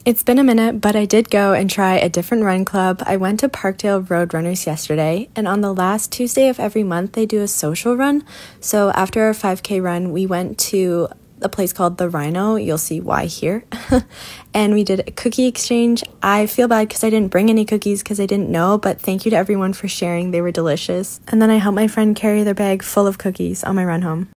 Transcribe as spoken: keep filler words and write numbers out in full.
It's been a minute, but I did go and try a different run club. I went to Parkdale Roadrunners yesterday, and on the last Tuesday of every month, they do a social run. So after our five K run, we went to a place called the Rhino. You'll see why here. And we did a cookie exchange. I feel bad because I didn't bring any cookies because I didn't know, but thank you to everyone for sharing. They were delicious. And then I helped my friend carry their bag full of cookies on my run home.